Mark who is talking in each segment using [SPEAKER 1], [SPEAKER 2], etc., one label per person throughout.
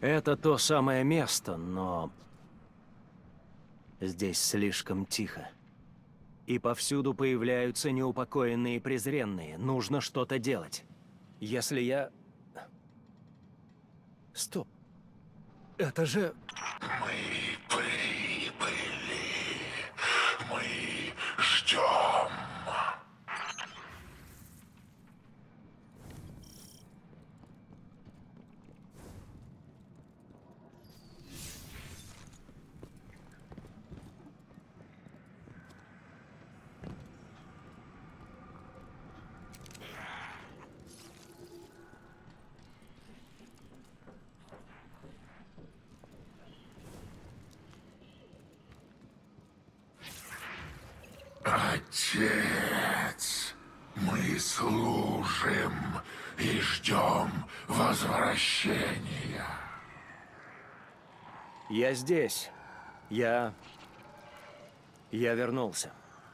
[SPEAKER 1] Это то самое место, но здесь слишком тихо. И повсюду появляются неупокоенные и презренные. Нужно что-то делать. Если я... Стоп. Это же...
[SPEAKER 2] Мы прибыли. Мы ждем. Отец, мы служим и ждем возвращения.
[SPEAKER 1] Я здесь. Я вернулся.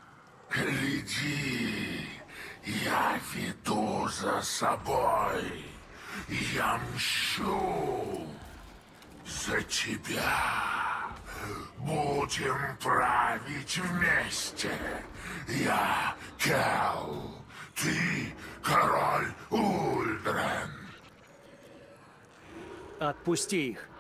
[SPEAKER 2] Гляди, я веду за собой. Я мщу за тебя. Будем править вместе. Я Келл, ты король Ульдрен.
[SPEAKER 1] Отпусти их.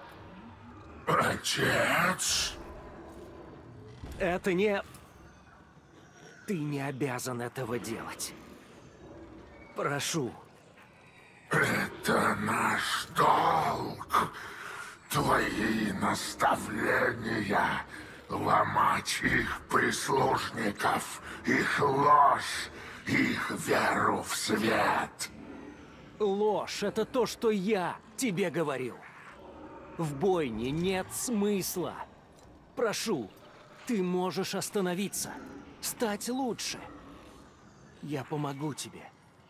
[SPEAKER 2] Отец?
[SPEAKER 1] Это не... Ты не обязан этого делать. Прошу.
[SPEAKER 2] Это наш долг. Твои наставления, ломать их прислужников, их ложь, их веру в свет.
[SPEAKER 1] Ложь — это то, что я тебе говорил. В бойне нет смысла. Прошу, ты можешь остановиться, стать лучше. Я помогу тебе.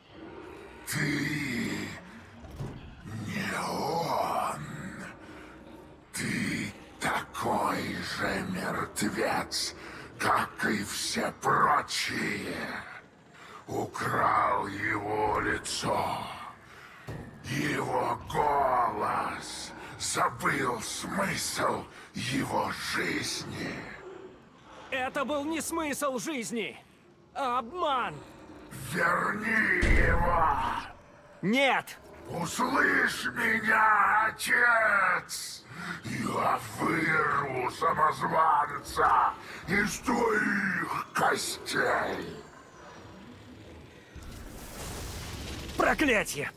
[SPEAKER 2] Ты не он. Ты такой же мертвец, как и все прочие. Украл его лицо, его голос, забыл смысл его жизни.
[SPEAKER 1] Это был не смысл жизни, а обман.
[SPEAKER 2] Верни его!
[SPEAKER 1] Нет!
[SPEAKER 2] Услышь меня, отец! Я вырву самозванца из твоих костей!
[SPEAKER 1] Проклятье!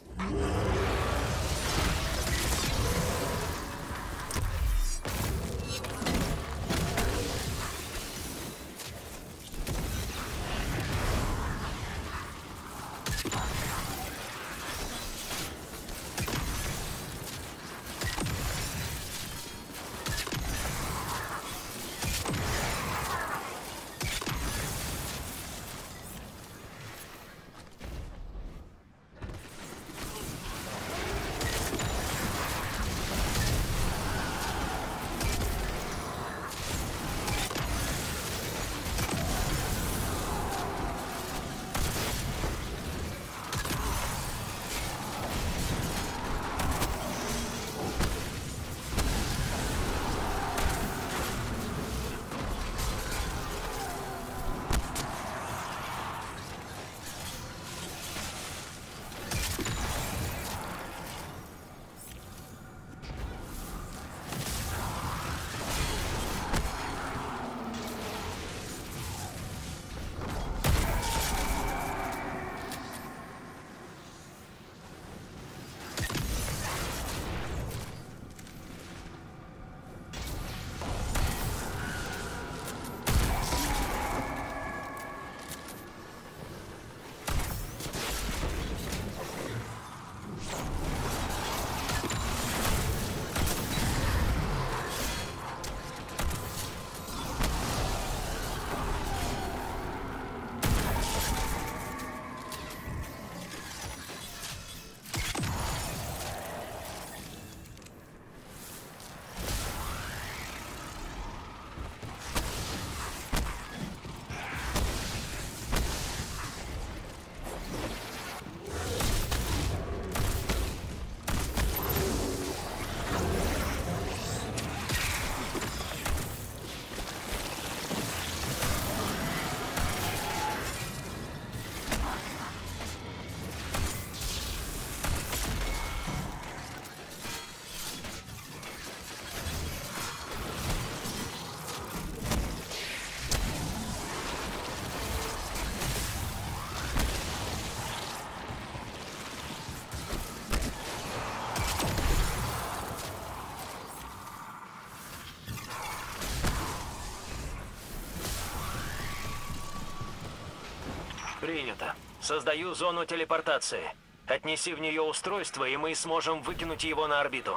[SPEAKER 1] Создаю зону телепортации. Отнеси в нее устройство, и мы сможем выкинуть его на орбиту.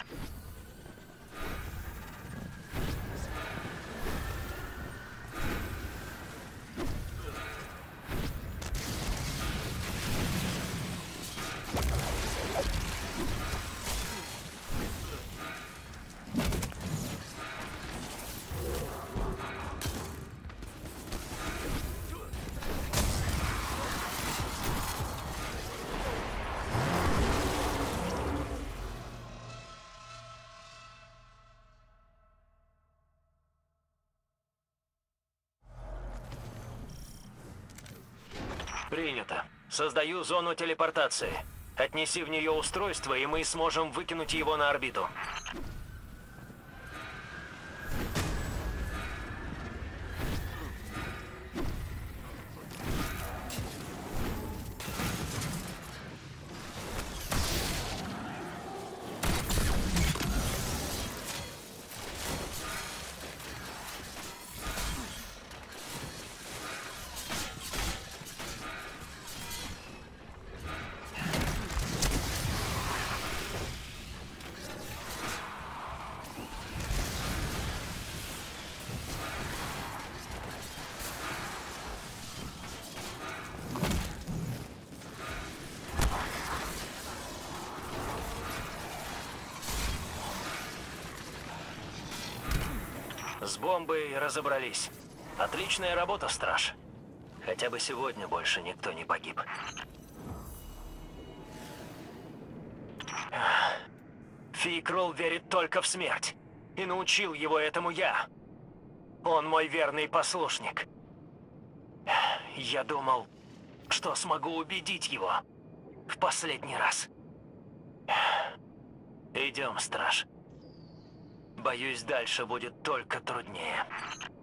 [SPEAKER 1] Принято. Создаю зону телепортации. Отнеси в нее устройство, и мы сможем выкинуть его на орбиту. С бомбой разобрались. Отличная работа, Страж. Хотя бы сегодня больше никто не погиб. Фейкрол верит только в смерть. И научил его этому я. Он мой верный послушник. Я думал, что смогу убедить его в последний раз. Идем, Страж. Боюсь, дальше будет только труднее.